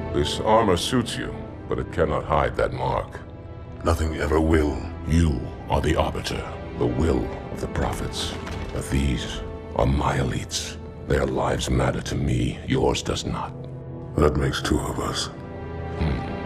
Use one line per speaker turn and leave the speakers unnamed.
This armor suits you, but it cannot hide that mark.
Nothing ever will.
You are the Arbiter, the will of the Prophets. But these are my elites. Their lives matter to me, yours does not.
That makes two of us.
Hmm.